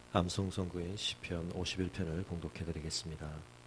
암송선구인 시편 51편을 봉독해 드리겠습니다.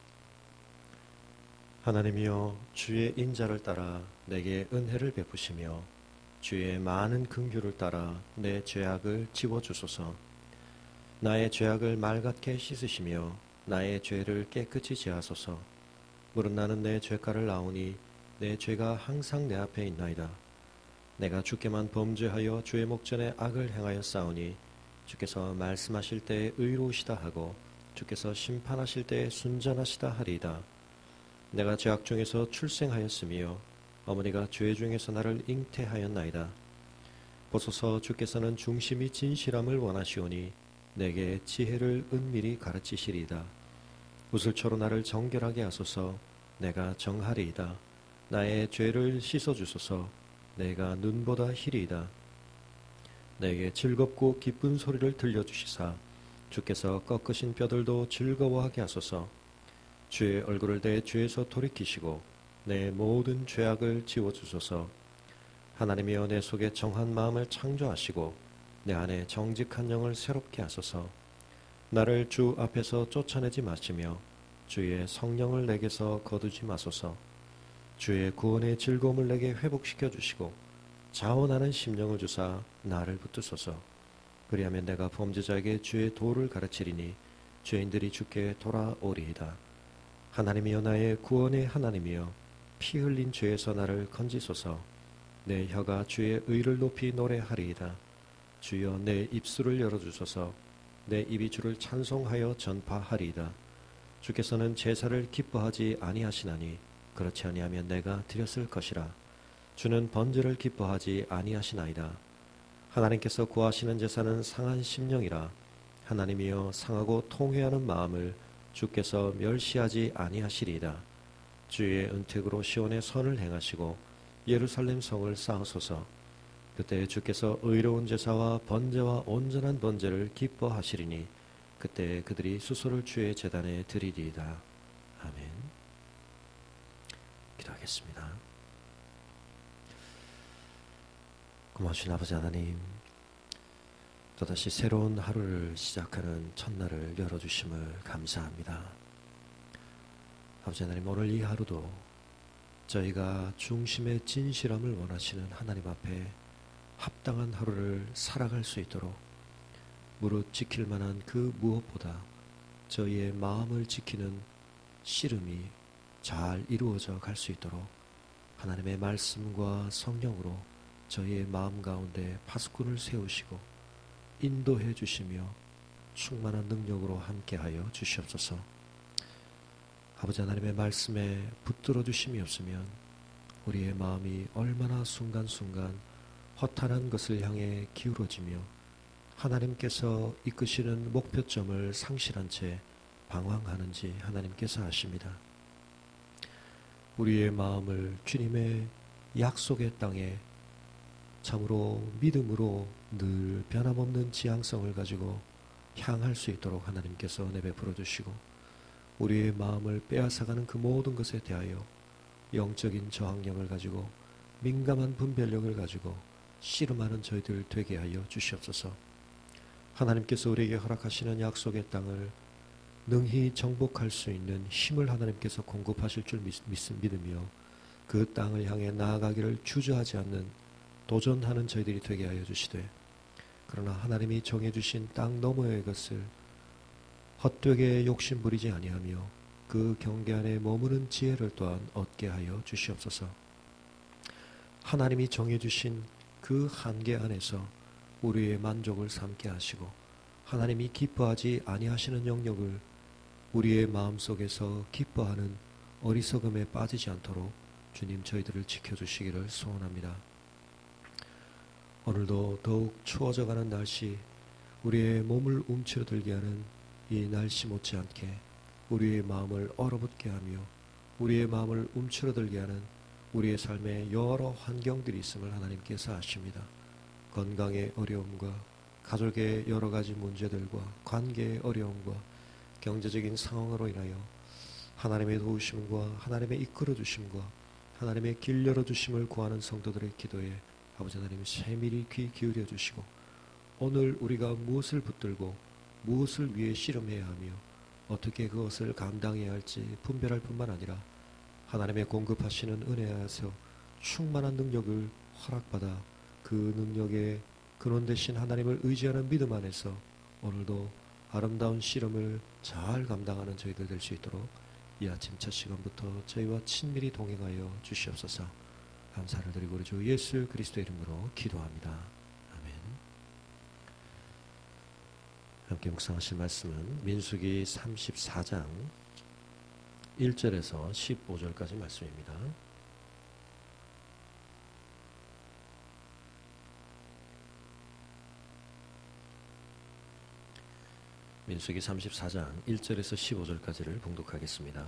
하나님이여, 주의 인자를 따라 내게 은혜를 베푸시며 주의 많은 긍휼을 따라 내 죄악을 지워주소서. 나의 죄악을 맑게 씻으시며 나의 죄를 깨끗이 제하소서. 물은 나는 내 죄가를 아오니 내 죄가 항상 내 앞에 있나이다. 내가 주께만 범죄하여 주의 목전에 악을 행하여 싸우니 주께서 말씀하실 때에 의로우시다 하고 주께서 심판하실 때에 순전하시다 하리이다. 내가 죄악 중에서 출생하였으며 어머니가 죄 중에서 나를 잉태하였나이다. 보소서, 주께서는 중심이 진실함을 원하시오니 내게 지혜를 은밀히 가르치시리이다. 우슬초로 나를 정결하게 하소서. 내가 정하리이다. 나의 죄를 씻어주소서. 내가 눈보다 희리이다. 내게 즐겁고 기쁜 소리를 들려주시사 주께서 꺾으신 뼈들도 즐거워하게 하소서. 주의 얼굴을 내 죄에서 돌이키시고 내 모든 죄악을 지워주소서. 하나님이여, 내 속에 정한 마음을 창조하시고 내 안에 정직한 영을 새롭게 하소서. 나를 주 앞에서 쫓아내지 마시며 주의 성령을 내게서 거두지 마소서. 주의 구원의 즐거움을 내게 회복시켜 주시고 자원하는 심령을 주사 나를 붙드소서. 그리하면 내가 범죄자에게 주의 도를 가르치리니 죄인들이 주께 돌아오리이다. 하나님이여, 나의 구원의 하나님이여, 피 흘린 죄에서 나를 건지소서. 내 혀가 주의 의를 높이 노래하리이다. 주여, 내 입술을 열어주소서. 내 입이 주를 찬송하여 전파하리이다. 주께서는 제사를 기뻐하지 아니하시나니 그렇지 아니하면 내가 드렸을 것이라. 주는 번제를 기뻐하지 아니하시나이다. 하나님께서 구하시는 제사는 상한 심령이라. 하나님이여, 상하고 통회하는 마음을 주께서 멸시하지 아니하시리이다. 주의 은택으로 시온의 선을 행하시고 예루살렘 성을 쌓으소서. 그때 주께서 의로운 제사와 번제와 온전한 번제를 기뻐하시리니 그때 그들이 수소를 주의 제단에 드리리이다. 아멘. 기도하겠습니다. 고마우신 아버지 하나님, 또다시 새로운 하루를 시작하는 첫날을 열어주심을 감사합니다. 아버지 하나님, 오늘 이 하루도 저희가 중심의 진실함을 원하시는 하나님 앞에 합당한 하루를 살아갈 수 있도록 무릇 지킬 만한 그 무엇보다 저희의 마음을 지키는 씨름이 잘 이루어져 갈 수 있도록 하나님의 말씀과 성령으로 저희의 마음 가운데 파수꾼을 세우시고 인도해 주시며 충만한 능력으로 함께하여 주시옵소서. 아버지 하나님의 말씀에 붙들어 주심이 없으면 우리의 마음이 얼마나 순간순간 허탄한 것을 향해 기울어지며 하나님께서 이끄시는 목표점을 상실한 채 방황하는지 하나님께서 아십니다. 우리의 마음을 주님의 약속의 땅에 참으로 믿음으로 늘 변함없는 지향성을 가지고 향할 수 있도록 하나님께서 은혜 베풀어 주시고 우리의 마음을 빼앗아가는 그 모든 것에 대하여 영적인 저항력을 가지고 민감한 분별력을 가지고 씨름하는 저희들 되게 하여 주시옵소서. 하나님께서 우리에게 허락하시는 약속의 땅을 능히 정복할 수 있는 힘을 하나님께서 공급하실 줄 믿으며 그 땅을 향해 나아가기를 주저하지 않는 도전하는 저희들이 되게 하여 주시되, 그러나 하나님이 정해주신 땅 너머의 것을 헛되게 욕심부리지 아니하며 그 경계 안에 머무는 지혜를 또한 얻게 하여 주시옵소서. 하나님이 정해주신 그 한계 안에서 우리의 만족을 삼게 하시고 하나님이 기뻐하지 아니하시는 영역을 우리의 마음속에서 기뻐하는 어리석음에 빠지지 않도록 주님 저희들을 지켜주시기를 소원합니다. 오늘도 더욱 추워져가는 날씨, 우리의 몸을 움츠러들게 하는 이 날씨 못지않게 우리의 마음을 얼어붙게 하며 우리의 마음을 움츠러들게 하는 우리의 삶에 여러 환경들이 있음을 하나님께서 아십니다. 건강의 어려움과 가족의 여러 가지 문제들과 관계의 어려움과 경제적인 상황으로 인하여 하나님의 도우심과 하나님의 이끌어 주심과 하나님의 길 열어 주심을 구하는 성도들의 기도에 아버지 하나님 세밀히 귀 기울여 주시고 오늘 우리가 무엇을 붙들고 무엇을 위해 씨름해야 하며 어떻게 그것을 감당해야 할지 분별할 뿐만 아니라 하나님의 공급하시는 은혜에서 충만한 능력을 허락받아 그 능력의 근원 되신 하나님을 의지하는 믿음 안에서 오늘도 아름다운 씨름을 잘 감당하는 저희들 될 수 있도록 이 아침 첫 시간부터 저희와 친밀히 동행하여 주시옵소서. 감사를 드리고 우리 주 예수 그리스도의 이름으로 기도합니다. 아멘. 함께 묵상하실 말씀은 민수기 34장 1절에서 15절까지 말씀입니다. 민수기 34장 1절에서 15절까지를 봉독하겠습니다.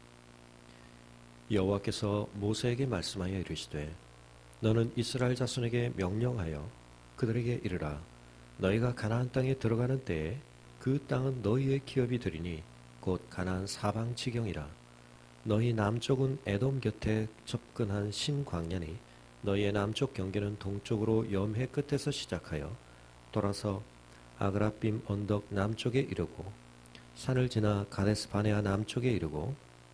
여호와께서 모세에게 말씀하여 이르시되 너는 이스라엘 자손에게 명령하여 그들에게 이르라. 너희가 가나안 땅에 들어가는 때에 그 땅은 너희의 기업이 되리니 곧 가나안 사방 지경이라. 너희 남쪽은 에돔 곁에 접근한 신광야니 너희의 남쪽 경계는 동쪽으로 염해 끝에서 시작하여 돌아서 아그라빔 언덕 남쪽에 이르고 산을 지나 가데스 바네아 남쪽에 이르고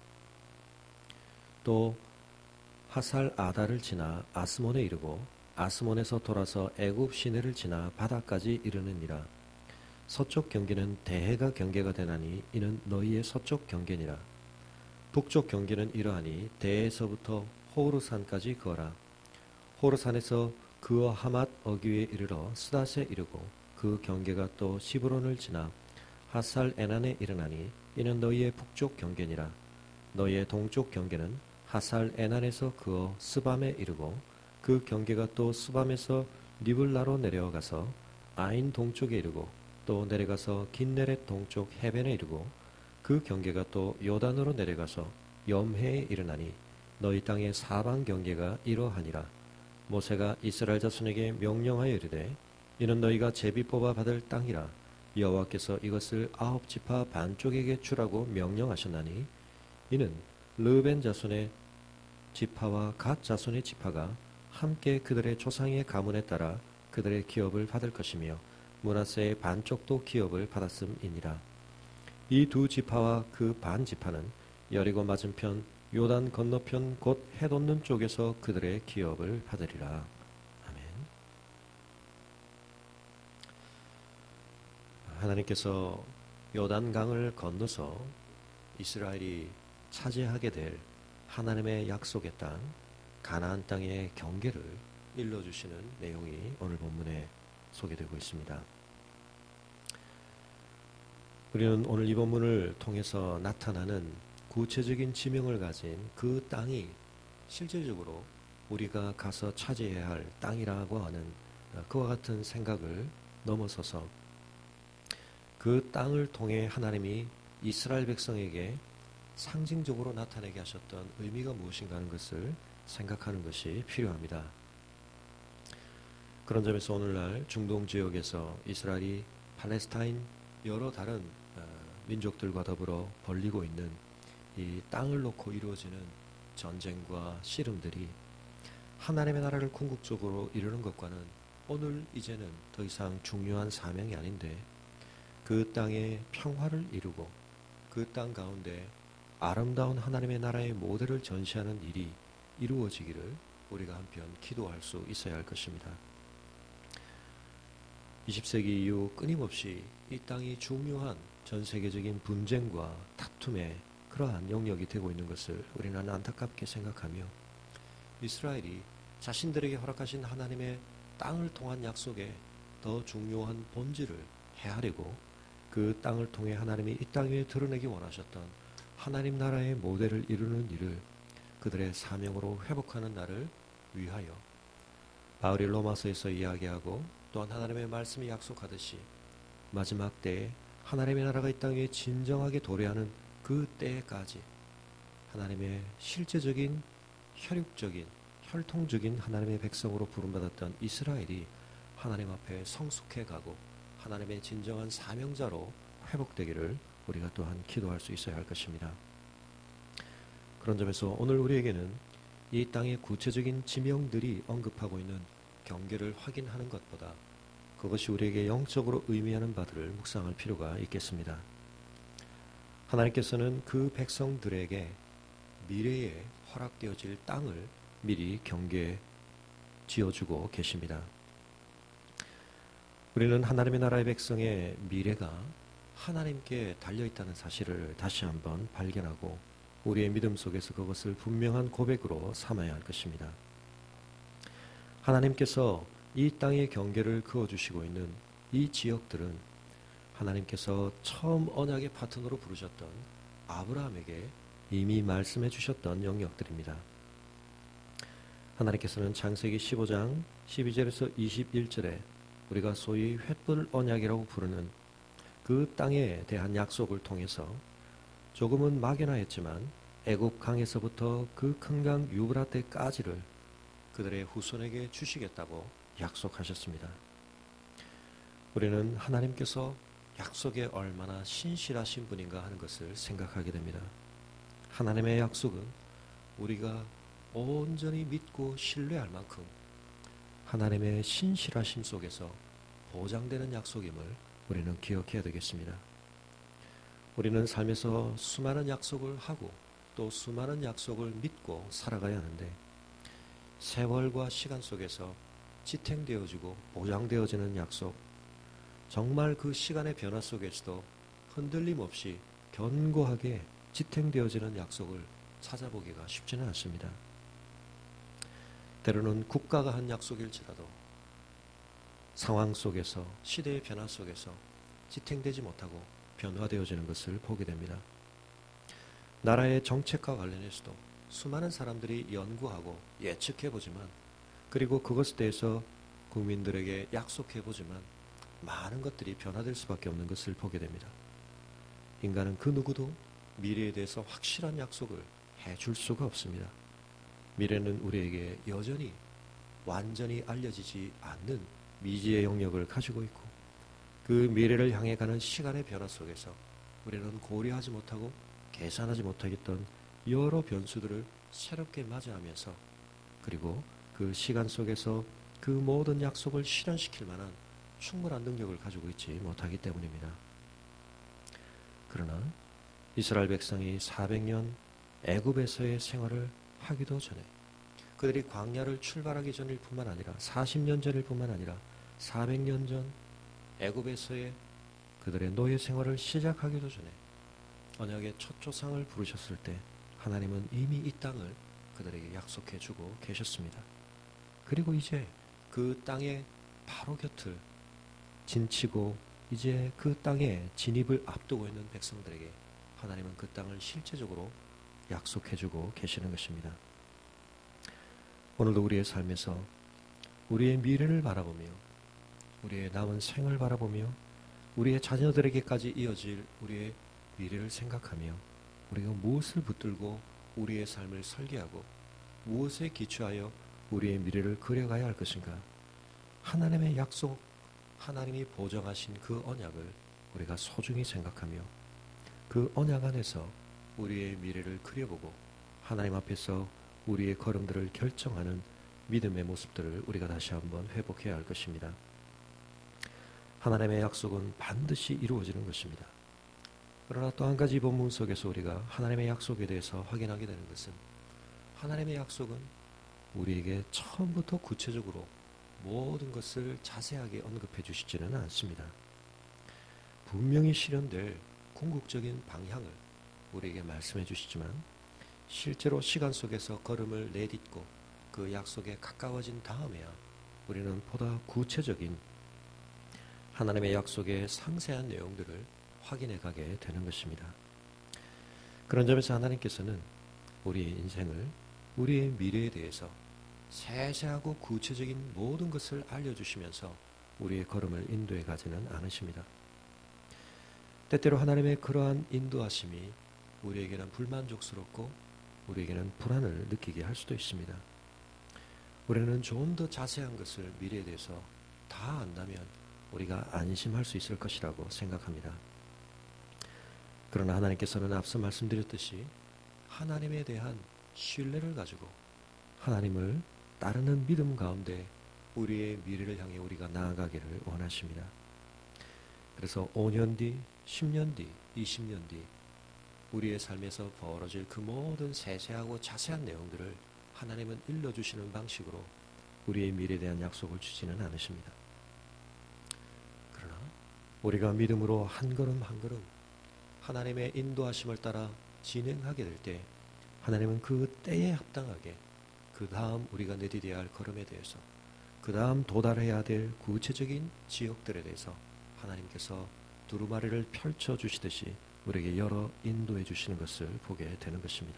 또 하살 아다를 지나 아스몬에 이르고 아스몬에서 돌아서 애굽 시내를 지나 바다까지 이르느니라. 서쪽 경계는 대해가 경계가 되나니 이는 너희의 서쪽 경계니라. 북쪽 경계는 이러하니 대해에서부터 호르산까지 거라. 호르산에서 그어 하맛 어귀에 이르러 스닷에 이르고 그 경계가 또 시브론을 지나 하살 에난에 이르나니 이는 너희의 북쪽 경계니라. 너희의 동쪽 경계는 하살 에난에서 그어 스밤에 이르고 그 경계가 또 스밤에서 니블라로 내려가서 아인 동쪽에 이르고 또 내려가서 긴네렛 동쪽 해변에 이르고 그 경계가 또 요단으로 내려가서 염해에 이르나니 너희 땅의 사방 경계가 이러하니라. 모세가 이스라엘 자손에게 명령하여 이르되 이는 너희가 제비 뽑아 받을 땅이라. 여호와께서 이것을 9지파 반쪽에게 주라고 명령하셨나니 이는 르벤 자손의 지파와 갓 자손의 지파가 함께 그들의 조상의 가문에 따라 그들의 기업을 받을 것이며 므낫세의 반쪽도 기업을 받았음이니라. 이 두 지파와 그 반 지파는 여리고 맞은편 요단 건너편 곧 해돋는 쪽에서 그들의 기업을 받으리라. 하나님께서 요단강을 건너서 이스라엘이 차지하게 될 하나님의 약속의 땅 가나안 땅의 경계를 일러주시는 내용이 오늘 본문에 소개되고 있습니다. 우리는 오늘 이 본문을 통해서 나타나는 구체적인 지명을 가진 그 땅이 실질적으로 우리가 가서 차지해야 할 땅이라고 하는 그와 같은 생각을 넘어서서 그 땅을 통해 하나님이 이스라엘 백성에게 상징적으로 나타내게 하셨던 의미가 무엇인가 하는 것을 생각하는 것이 필요합니다. 그런 점에서 오늘날 중동 지역에서 이스라엘이 팔레스타인 여러 다른 민족들과 더불어 벌리고 있는 이 땅을 놓고 이루어지는 전쟁과 씨름들이 하나님의 나라를 궁극적으로 이루는 것과는 오늘 이제는 더 이상 중요한 사명이 아닌데 그 땅에 평화를 이루고 그 땅 가운데 아름다운 하나님의 나라의 모델을 전시하는 일이 이루어지기를 우리가 한편 기도할 수 있어야 할 것입니다. 20세기 이후 끊임없이 이 땅이 중요한 전 세계적인 분쟁과 다툼의 그러한 영역이 되고 있는 것을 우리는 안타깝게 생각하며 이스라엘이 자신들에게 허락하신 하나님의 땅을 통한 약속에 더 중요한 본질을 헤아리고 그 땅을 통해 하나님이 이 땅 위에 드러내기 원하셨던 하나님 나라의 모델을 이루는 일을 그들의 사명으로 회복하는 날을 위하여 바울이 로마서에서 이야기하고 또한 하나님의 말씀이 약속하듯이 마지막 때에 하나님의 나라가 이 땅 위에 진정하게 도래하는 그 때까지 하나님의 실제적인 혈육적인 혈통적인 하나님의 백성으로 부름받았던 이스라엘이 하나님 앞에 성숙해가고 하나님의 진정한 사명자로 회복되기를 우리가 또한 기도할 수 있어야 할 것입니다. 그런 점에서 오늘 우리에게는 이 땅의 구체적인 지명들이 언급하고 있는 경계를 확인하는 것보다 그것이 우리에게 영적으로 의미하는 바들을 묵상할 필요가 있겠습니다. 하나님께서는 그 백성들에게 미래에 허락되어질 땅을 미리 경계해 지어주고 계십니다. 우리는 하나님의 나라의 백성의 미래가 하나님께 달려있다는 사실을 다시 한번 발견하고 우리의 믿음 속에서 그것을 분명한 고백으로 삼아야 할 것입니다. 하나님께서 이 땅의 경계를 그어주시고 있는 이 지역들은 하나님께서 처음 언약의 파트너로 부르셨던 아브라함에게 이미 말씀해 주셨던 영역들입니다. 하나님께서는 창세기 15장 12절에서 21절에 우리가 소위 횃불 언약이라고 부르는 그 땅에 대한 약속을 통해서 조금은 막연하였지만 애굽 강에서부터 그 큰 강 유브라데까지를 그들의 후손에게 주시겠다고 약속하셨습니다. 우리는 하나님께서 약속에 얼마나 신실하신 분인가 하는 것을 생각하게 됩니다. 하나님의 약속은 우리가 온전히 믿고 신뢰할 만큼 하나님의 신실하심 속에서 보장되는 약속임을 우리는 기억해야 되겠습니다. 우리는 삶에서 수많은 약속을 하고 또 수많은 약속을 믿고 살아가야 하는데 세월과 시간 속에서 지탱되어지고 보장되어지는 약속, 정말 그 시간의 변화 속에서도 흔들림 없이 견고하게 지탱되어지는 약속을 찾아보기가 쉽지는 않습니다. 때로는 국가가 한 약속일지라도 상황 속에서 시대의 변화 속에서 지탱되지 못하고 변화되어지는 것을 보게 됩니다. 나라의 정책과 관련해서도 수많은 사람들이 연구하고 예측해보지만 그리고 그것에 대해서 국민들에게 약속해보지만 많은 것들이 변화될 수밖에 없는 것을 보게 됩니다. 인간은 그 누구도 미래에 대해서 확실한 약속을 해줄 수가 없습니다. 미래는 우리에게 여전히 완전히 알려지지 않는 미지의 영역을 가지고 있고 그 미래를 향해 가는 시간의 변화 속에서 우리는 고려하지 못하고 계산하지 못하겠던 여러 변수들을 새롭게 맞이하면서 그리고 그 시간 속에서 그 모든 약속을 실현시킬 만한 충분한 능력을 가지고 있지 못하기 때문입니다. 그러나 이스라엘 백성이 400년 애굽에서의 생활을 하기도 전에 그들이 광야를 출발하기 전일 뿐만 아니라 40년 전일 뿐만 아니라 400년 전 애굽에서의 그들의 노예 생활을 시작하기도 전에 언약의 첫 조상을 부르셨을 때 하나님은 이미 이 땅을 그들에게 약속해 주고 계셨습니다. 그리고 이제 그 땅의 바로 곁을 진치고 이제 그 땅에 진입을 앞두고 있는 백성들에게 하나님은 그 땅을 실제적으로 약속해 주고 계시는 것입니다. 오늘도 우리의 삶에서 우리의 미래를 바라보며 우리의 남은 생을 바라보며 우리의 자녀들에게까지 이어질 우리의 미래를 생각하며 우리가 무엇을 붙들고 우리의 삶을 설계하고 무엇에 기초하여 우리의 미래를 그려가야 할 것인가? 하나님의 약속, 하나님이 보정하신 그 언약을 우리가 소중히 생각하며 그 언약 안에서 우리의 미래를 그려보고 하나님 앞에서 우리의 걸음들을 결정하는 믿음의 모습들을 우리가 다시 한번 회복해야 할 것입니다. 하나님의 약속은 반드시 이루어지는 것입니다. 그러나 또 한 가지 본문 속에서 우리가 하나님의 약속에 대해서 확인하게 되는 것은 하나님의 약속은 우리에게 처음부터 구체적으로 모든 것을 자세하게 언급해 주시지는 않습니다. 분명히 실현될 궁극적인 방향을 우리에게 말씀해 주시지만 실제로 시간 속에서 걸음을 내딛고 그 약속에 가까워진 다음에야 우리는 보다 구체적인 하나님의 약속의 상세한 내용들을 확인해 가게 되는 것입니다. 그런 점에서 하나님께서는 우리의 인생을, 우리의 미래에 대해서 세세하고 구체적인 모든 것을 알려주시면서 우리의 걸음을 인도해 가지는 않으십니다. 때때로 하나님의 그러한 인도하심이 우리에게는 불만족스럽고 우리에게는 불안을 느끼게 할 수도 있습니다. 우리는 좀 더 자세한 것을 미래에 대해서 다 안다면 우리가 안심할 수 있을 것이라고 생각합니다. 그러나 하나님께서는 앞서 말씀드렸듯이 하나님에 대한 신뢰를 가지고 하나님을 따르는 믿음 가운데 우리의 미래를 향해 우리가 나아가기를 원하십니다. 그래서 5년 뒤, 10년 뒤, 20년 뒤 우리의 삶에서 벌어질 그 모든 세세하고 자세한 내용들을 하나님은 일러주시는 방식으로 우리의 미래에 대한 약속을 주지는 않으십니다. 그러나 우리가 믿음으로 한 걸음 한 걸음 하나님의 인도하심을 따라 진행하게 될 때 하나님은 그 때에 합당하게 그 다음 우리가 내디뎌야 할 걸음에 대해서 그 다음 도달해야 될 구체적인 지역들에 대해서 하나님께서 두루마리를 펼쳐주시듯이 우리에게 열어 인도해 주시는 것을 보게 되는 것입니다.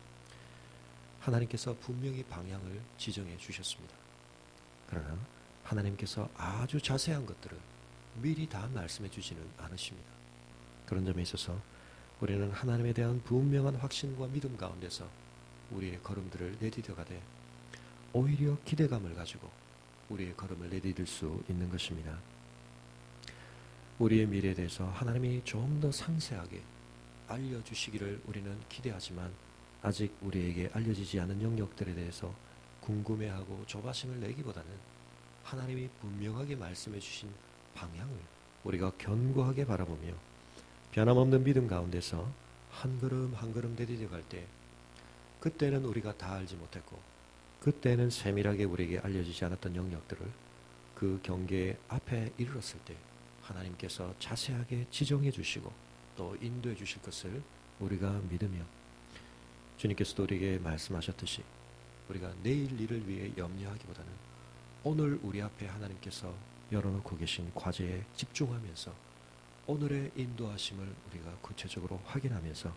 하나님께서 분명히 방향을 지정해 주셨습니다. 그러나 하나님께서 아주 자세한 것들을 미리 다 말씀해 주지는 않으십니다. 그런 점에 있어서 우리는 하나님에 대한 분명한 확신과 믿음 가운데서 우리의 걸음들을 내디뎌가되 오히려 기대감을 가지고 우리의 걸음을 내디딜 수 있는 것입니다. 우리의 미래에 대해서 하나님이 좀 더 상세하게 알려주시기를 우리는 기대하지만 아직 우리에게 알려지지 않은 영역들에 대해서 궁금해하고 조바심을 내기보다는 하나님이 분명하게 말씀해 주신 방향을 우리가 견고하게 바라보며 변함없는 믿음 가운데서 한 걸음 한 걸음 내디뎌 갈 때 그때는 우리가 다 알지 못했고 그때는 세밀하게 우리에게 알려지지 않았던 영역들을 그 경계 앞에 이르렀을 때 하나님께서 자세하게 지정해 주시고 또 인도해 주실 것을 우리가 믿으며 주님께서도 우리에게 말씀하셨듯이 우리가 내일 일을 위해 염려하기보다는 오늘 우리 앞에 하나님께서 열어놓고 계신 과제에 집중하면서 오늘의 인도하심을 우리가 구체적으로 확인하면서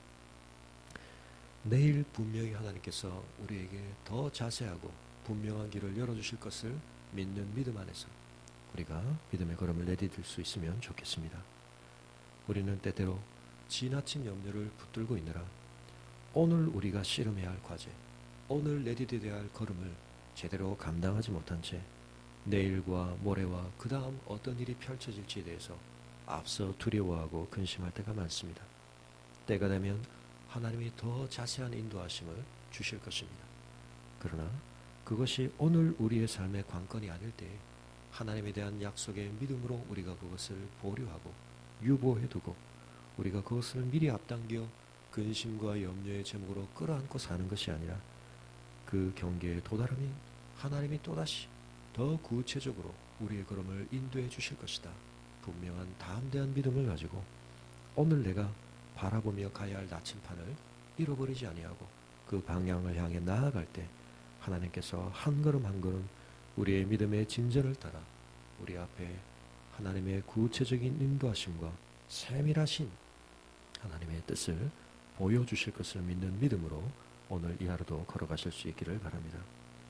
내일 분명히 하나님께서 우리에게 더 자세하고 분명한 길을 열어주실 것을 믿는 믿음 안에서 우리가 믿음의 걸음을 내디딜 수 있으면 좋겠습니다. 우리는 때때로 지나친 염려를 붙들고 있느라 오늘 우리가 씨름해야 할 과제, 오늘 내디뎌야 할 걸음을 제대로 감당하지 못한 채 내일과 모레와 그 다음 어떤 일이 펼쳐질지에 대해서 앞서 두려워하고 근심할 때가 많습니다. 때가 되면 하나님이 더 자세한 인도하심을 주실 것입니다. 그러나 그것이 오늘 우리의 삶의 관건이 아닐 때 하나님에 대한 약속의 믿음으로 우리가 그것을 보류하고 유보해두고 우리가 그것을 미리 앞당겨 근심과 염려의 제목으로 끌어안고 사는 것이 아니라 그 경계에 도달하면 하나님이 또다시 더 구체적으로 우리의 걸음을 인도해 주실 것이다. 분명한 담대한 믿음을 가지고 오늘 내가 바라보며 가야 할 나침판을 잃어버리지 아니하고 그 방향을 향해 나아갈 때 하나님께서 한 걸음 한 걸음 우리의 믿음의 진전을 따라 우리 앞에 하나님의 구체적인 인도하심과 세밀하신 하나님의 뜻을 보여주실 것을 믿는 믿음으로 오늘 이 하루도 걸어가실 수 있기를 바랍니다.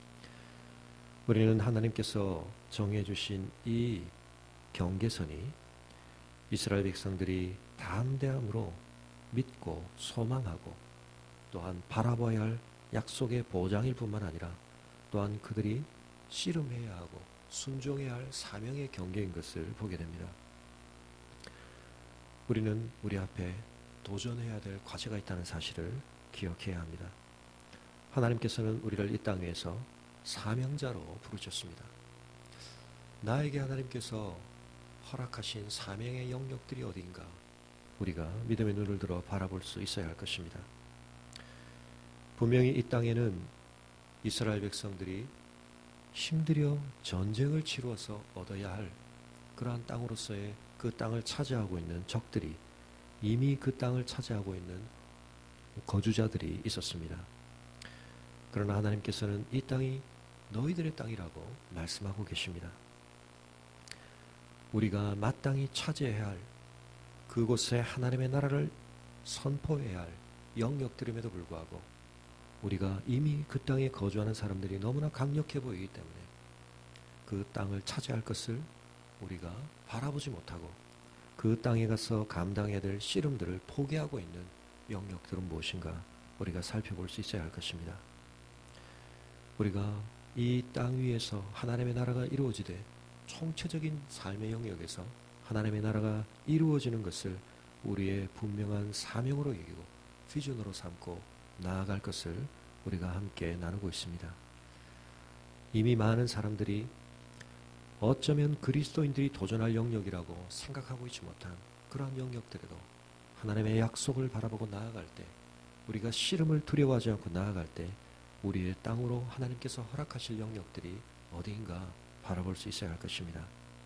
우리는 하나님께서 정해주신 이 경계선이 이스라엘 백성들이 담대함으로 믿고 소망하고 또한 바라봐야 할 약속의 보장일 뿐만 아니라 또한 그들이 씨름해야 하고 순종해야 할 사명의 경계인 것을 보게 됩니다. 우리는 우리 앞에 도전해야 될 과제가 있다는 사실을 기억해야 합니다. 하나님께서는 우리를 이 땅 위에서 사명자로 부르셨습니다. 나에게 하나님께서 허락하신 사명의 영역들이 어디인가 우리가 믿음의 눈을 들어 바라볼 수 있어야 할 것입니다. 분명히 이 땅에는 이스라엘 백성들이 힘들여 전쟁을 치루어서 얻어야 할 그러한 땅으로서의 그 땅을 차지하고 있는 적들이 이미 그 땅을 차지하고 있는 거주자들이 있었습니다. 그러나 하나님께서는 이 땅이 너희들의 땅이라고 말씀하고 계십니다. 우리가 마땅히 차지해야 할 그곳에 하나님의 나라를 선포해야 할 영역들임에도 불구하고 우리가 이미 그 땅에 거주하는 사람들이 너무나 강력해 보이기 때문에 그 땅을 차지할 것을 우리가 바라보지 못하고 그 땅에 가서 감당해야 될 씨름들을 포기하고 있는 영역들은 무엇인가 우리가 살펴볼 수 있어야 할 것입니다. 우리가 이 땅 위에서 하나님의 나라가 이루어지되 총체적인 삶의 영역에서 하나님의 나라가 이루어지는 것을 우리의 분명한 사명으로 여기고 비전으로 삼고 나아갈 것을 우리가 함께 나누고 있습니다. 이미 많은 사람들이 어쩌면 그리스도인들이 도전할 영역이라고 생각하고 있지 못한 그러한 영역들에도 하나님의 약속을 바라보고 나아갈 때, 우리가 씨름을 두려워하지 않고 나아갈 때 우리의 땅으로 하나님께서 허락하실 영역들이 어디인가 바라볼 수 있어야 할 것입니다.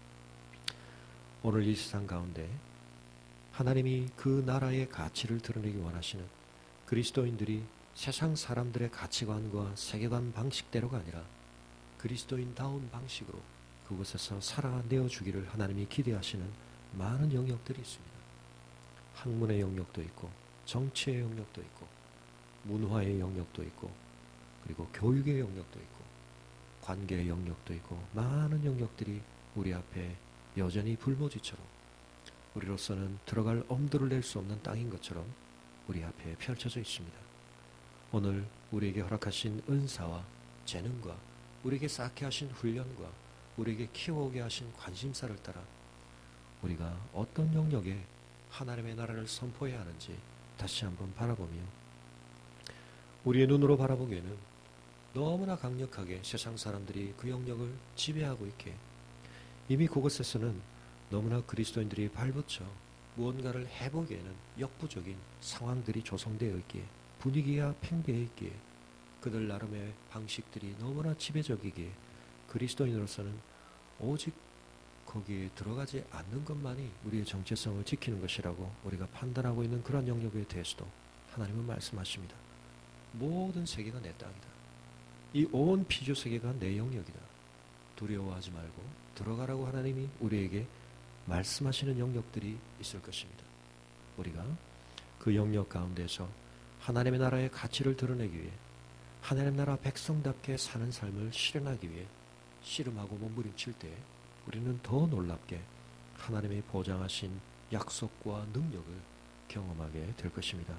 오늘 이 세상 가운데 하나님이 그 나라의 가치를 드러내기 원하시는 그리스도인들이 세상 사람들의 가치관과 세계관 방식대로가 아니라 그리스도인다운 방식으로 그곳에서 살아내어 주기를 하나님이 기대하시는 많은 영역들이 있습니다. 학문의 영역도 있고, 정치의 영역도 있고, 문화의 영역도 있고, 그리고 교육의 영역도 있고, 관계의 영역도 있고, 많은 영역들이 우리 앞에 여전히 불모지처럼, 우리로서는 들어갈 엄두를 낼 수 없는 땅인 것처럼 우리 앞에 펼쳐져 있습니다. 오늘 우리에게 허락하신 은사와 재능과 우리에게 쌓게 하신 훈련과 우리에게 키워오게 하신 관심사를 따라 우리가 어떤 영역에 하나님의 나라를 선포해야 하는지 다시 한번 바라보며, 우리의 눈으로 바라보기에는 너무나 강력하게 세상 사람들이 그 영역을 지배하고 있기에 이미 그곳에서는 너무나 그리스도인들이 발붙여 무언가를 해보기에는 역부족인 상황들이 조성되어 있기에, 분위기가 팽배해 있기에, 그들 나름의 방식들이 너무나 지배적이기에 그리스도인으로서는 오직 거기에 들어가지 않는 것만이 우리의 정체성을 지키는 것이라고 우리가 판단하고 있는 그런 영역에 대해서도 하나님은 말씀하십니다. 모든 세계가 내 땅이다. 이 온 피조 세계가 내 영역이다. 두려워하지 말고 들어가라고 하나님이 우리에게 말씀하시는 영역들이 있을 것입니다. 우리가 그 영역 가운데서 하나님의 나라의 가치를 드러내기 위해 하나님 나라 백성답게 사는 삶을 실현하기 위해 씨름하고 몸부림칠 때 우리는 더 놀랍게 하나님의 보장하신 약속과 능력을 경험하게 될 것입니다.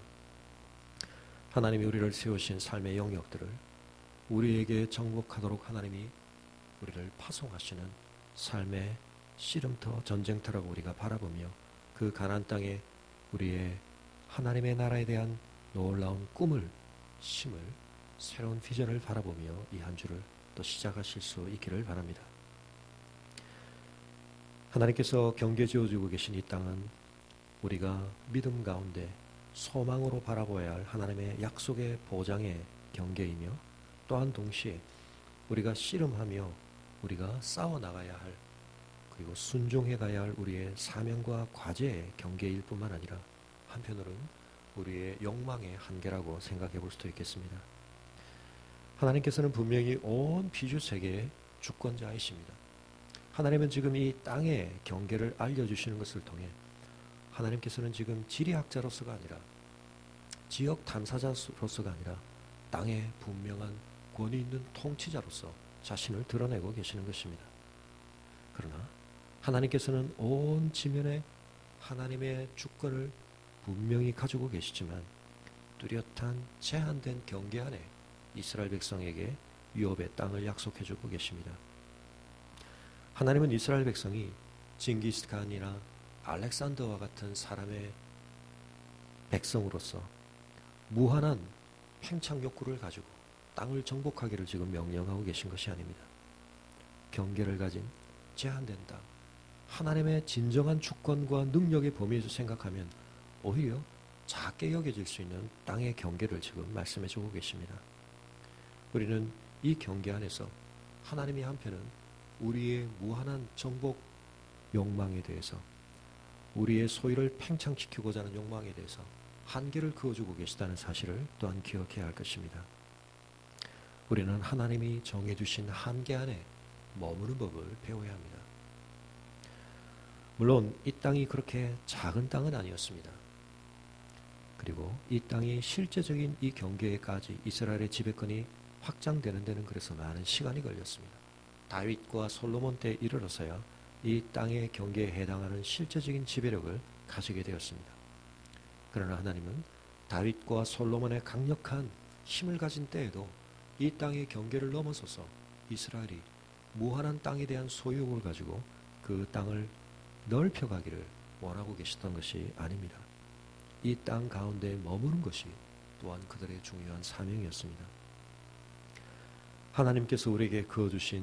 하나님이 우리를 세우신 삶의 영역들을 우리에게 정복하도록 하나님이 우리를 파송하시는 삶의 씨름터, 전쟁터라고 우리가 바라보며 그 가나안 땅에 우리의 하나님의 나라에 대한 놀라운 꿈을 심을 새로운 비전을 바라보며 이 한 주를 또 시작하실 수 있기를 바랍니다. 하나님께서 경계 지어주고 계신 이 땅은 우리가 믿음 가운데 소망으로 바라보아야 할 하나님의 약속의 보장의 경계이며, 또한 동시에 우리가 씨름하며 우리가 싸워나가야 할, 그리고 순종해 가야 할 우리의 사명과 과제의 경계일 뿐만 아니라 한편으로는 우리의 욕망의 한계라고 생각해 볼 수도 있겠습니다. 하나님께서는 분명히 온 피주세계의 주권자이십니다. 하나님은 지금 이 땅의 경계를 알려주시는 것을 통해 하나님께서는 지금 지리학자로서가 아니라 지역 탐사자로서가 아니라 땅의 분명한 권위 있는 통치자로서 자신을 드러내고 계시는 것입니다. 그러나 하나님께서는 온 지면에 하나님의 주권을 분명히 가지고 계시지만 뚜렷한 제한된 경계 안에 이스라엘 백성에게 유업의 땅을 약속해주고 계십니다. 하나님은 이스라엘 백성이 징기스칸이나 알렉산더와 같은 사람의 백성으로서 무한한 팽창 욕구를 가지고 땅을 정복하기를 지금 명령하고 계신 것이 아닙니다. 경계를 가진 제한된 땅, 하나님의 진정한 주권과 능력의 범위에서 생각하면 오히려 작게 여겨질 수 있는 땅의 경계를 지금 말씀해 주고 계십니다. 우리는 이 경계 안에서 하나님이 한편은 우리의 무한한 정복 욕망에 대해서, 우리의 소유를 팽창시키고자 하는 욕망에 대해서 한계를 그어주고 계시다는 사실을 또한 기억해야 할 것입니다. 우리는 하나님이 정해주신 한계 안에 머무는 법을 배워야 합니다. 물론 이 땅이 그렇게 작은 땅은 아니었습니다. 그리고 이 땅이 실제적인 이 경계에까지 이스라엘의 지배권이 확장되는 데는 그래서 많은 시간이 걸렸습니다. 다윗과 솔로몬 때에 이르러서야 이 땅의 경계에 해당하는 실제적인 지배력을 가지게 되었습니다. 그러나 하나님은 다윗과 솔로몬의 강력한 힘을 가진 때에도 이 땅의 경계를 넘어서서 이스라엘이 무한한 땅에 대한 소유욕을 가지고 그 땅을 넓혀가기를 원하고 계셨던 것이 아닙니다. 이 땅 가운데 머무는 것이 또한 그들의 중요한 사명이었습니다. 하나님께서 우리에게 그어주신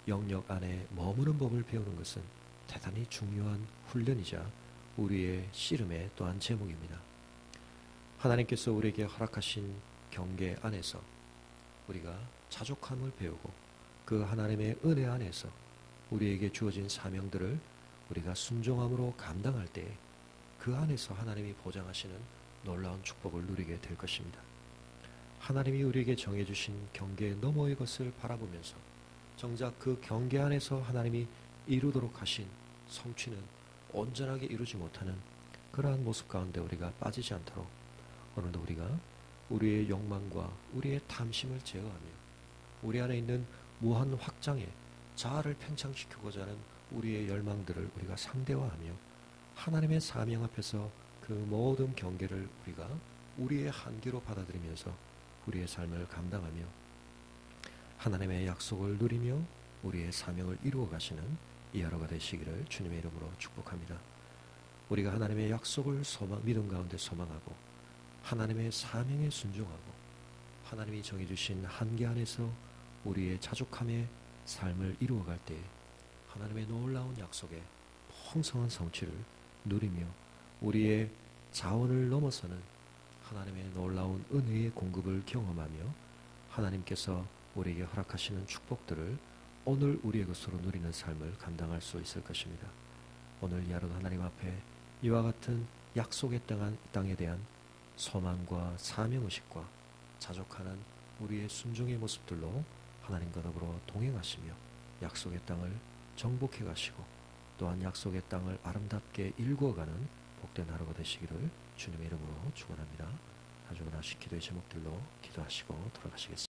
영역 안에 머무는 법을 배우는 것은 대단히 중요한 훈련이자 우리의 씨름의 또한 제목입니다. 하나님께서 우리에게 허락하신 경계 안에서 우리가 자족함을 배우고 그 하나님의 은혜 안에서 우리에게 주어진 사명들을 우리가 순종함으로 감당할 때 그 안에서 하나님이 보장하시는 놀라운 축복을 누리게 될 것입니다. 하나님이 우리에게 정해주신 경계 너머의 것을 바라보면서 정작 그 경계 안에서 하나님이 이루도록 하신 성취는 온전하게 이루지 못하는 그러한 모습 가운데 우리가 빠지지 않도록 오늘도 우리가 우리의 욕망과 우리의 탐심을 제어하며 우리 안에 있는 무한 확장에 자아를 팽창시키고자 하는 우리의 열망들을 우리가 상대화하며 하나님의 사명 앞에서 그 모든 경계를 우리가 우리의 한계로 받아들이면서 우리의 삶을 감당하며 하나님의 약속을 누리며 우리의 사명을 이루어 가시는 이 하루가 되시기를 주님의 이름으로 축복합니다. 우리가 하나님의 약속을 믿음 가운데 소망하고 하나님의 사명에 순종하고 하나님이 정해주신 한계 안에서 우리의 자족함의 삶을 이루어갈 때 하나님의 놀라운 약속에 풍성한 성취를 누리며 우리의 자원을 넘어서는 하나님의 놀라운 은혜의 공급을 경험하며 하나님께서 우리에게 허락하시는 축복들을 오늘 우리의 것으로 누리는 삶을 감당할 수 있을 것입니다. 오늘 이 하루도 하나님 앞에 이와 같은 약속의 땅에 대한 소망과 사명의식과 자족하는 우리의 순종의 모습들로 하나님과 더불어 동행하시며 약속의 땅을 정복해 가시고 또한 약속의 땅을 아름답게 일구어가는 복된 하루가 되시기를 주님의 이름으로 축원합니다. 한 주간 하신 기도의 제목들로 기도하시고 돌아가시겠습니다.